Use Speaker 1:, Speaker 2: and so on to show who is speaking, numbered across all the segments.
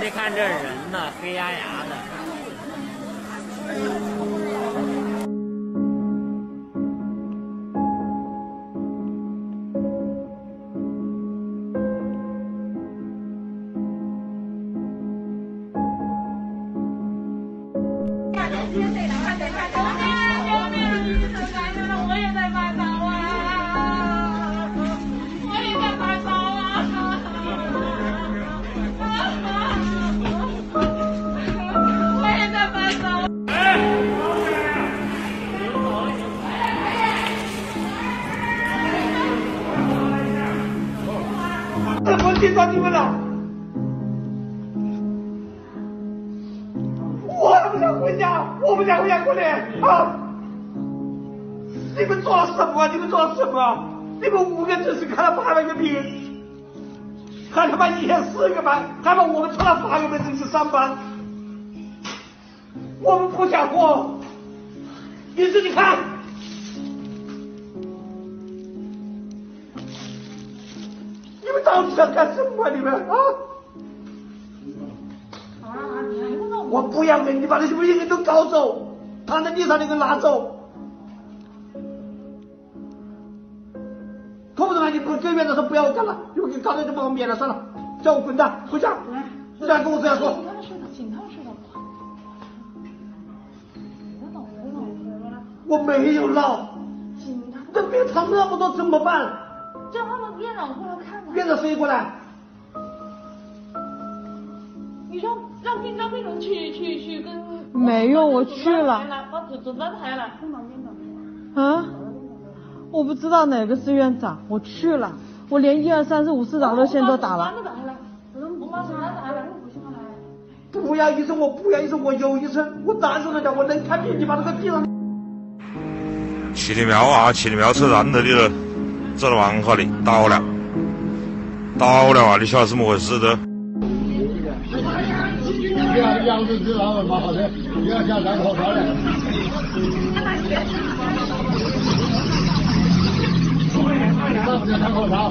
Speaker 1: 你看这人呐，黑压压的。
Speaker 2: 我警察你们了，我还不想回家，我不想回家过年啊！你们做了什么？你们做了什么？你们5个只是看了800个病，还他妈1天4个班，还把我们除了8个人去上班，我们不想活。你自己看。你们到底想干什么？你们啊！我不要命！你把那些人都搞走，躺在地上那个拿走。痛不痛啊？你跟院长说不要我干了，又给搞得这么免了，算了，叫我滚蛋，回家。这样跟我这样说。我没有闹。这病躺那么多怎么办？
Speaker 3: 叫他们院长过来看看。
Speaker 2: 院长谁过来？
Speaker 3: 你让病人去跟。
Speaker 4: 没有，我去了。
Speaker 3: 把准单抬了。
Speaker 4: 啊？我不知道哪个是院长，我去了，我连1、2、3、4、5、市长热线都打了。
Speaker 3: 我把准单抬了。
Speaker 2: 不要医生，我不要医生，我有医生，我打死人家，我能看病，你把那个病人。
Speaker 5: 七里庙啊，七里庙车站这里了，走到万华里倒了啊！你晓得怎么回事的？
Speaker 6: 杨子知道蛮好的，不要想戴口罩了。不要戴口罩。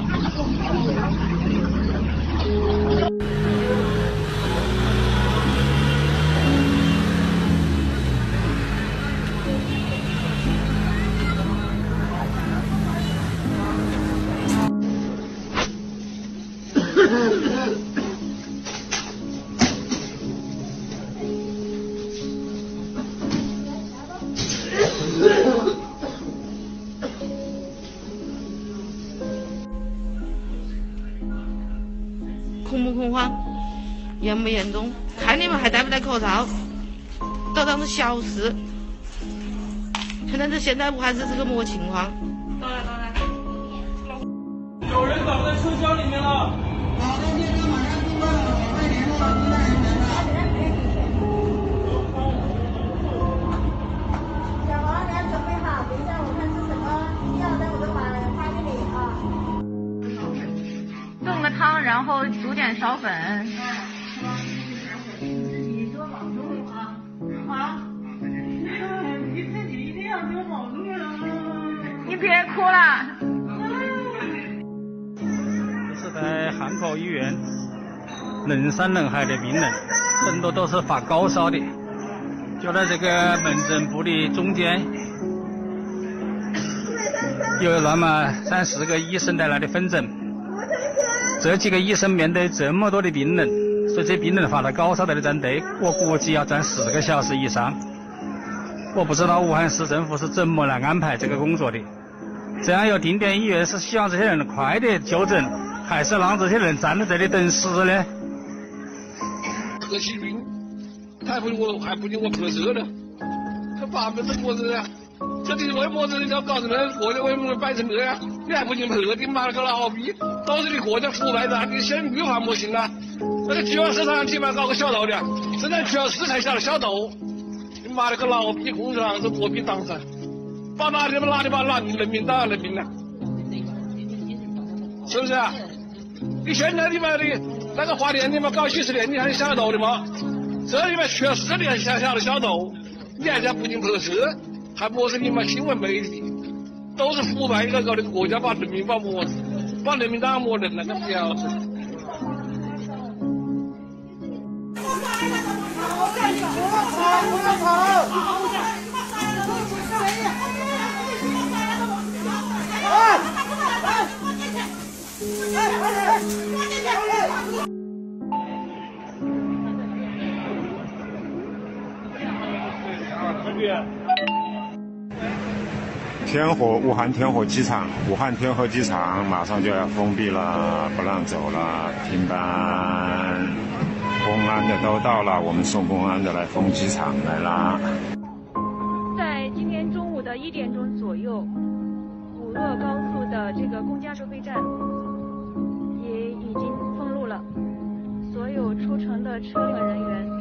Speaker 7: 恐不恐慌，严不严重，看你们还戴不戴口罩，都当是小事。可能是现在武汉市是个么情况？
Speaker 3: 当然。
Speaker 8: 有人倒在车厢里面了。
Speaker 9: 好的，先生马上通报，快联络工作人员了。
Speaker 10: 小王，你要准备好，等一下我看是什么药，待会儿都发给你啊。
Speaker 3: 炖个汤，然后煮点苕粉。
Speaker 10: 你多保重啊！
Speaker 3: 好。
Speaker 10: 你自己一定要多保重啊！
Speaker 3: 你别哭了。
Speaker 8: 这是在汉口医院，人山人海的病人，很多都是发高烧的。就在这个门诊部的中间，有那么3、4个医生在那里分诊。这几个医生面对这么多的病人，所以这病人发了高烧在那站队，我估计要站4个小时以上。我不知道武汉市政府是怎么来安排这个工作的。这样有定点医院是希望这些人快点就诊，还是让这些人站在这里等死呢？
Speaker 6: 核细菌，还不仅我拍摄了，他800多个人啊！这里为么子人家搞成那国家为什么摆成这样？你还不仅拍，你妈了个老逼！都是你国家腐败的，你现在绿化没行了。那个集完市场起码搞个小豆的，现在集完市才晓得小豆。你妈了个老逼，工厂是何必当噻？把哪里把人民当人民了？是不是啊？你现在你妈的那个花店你妈搞几10年，你还晓得的吗？这里面全是你还晓得小豆，你还不仅拍摄，还不是你妈新闻媒体，都是腐败那个的国家把人民把人民当磨人那个婊子。
Speaker 11: 武汉天河机场，武汉天河机场马上就要封闭了，不让走了，停班。公安的都到了，我们送公安的来封机场来啦。
Speaker 12: 在今天中午的1点钟左右，武鄂高速的这个公家收费站也已经封路了，所有出城的车和人员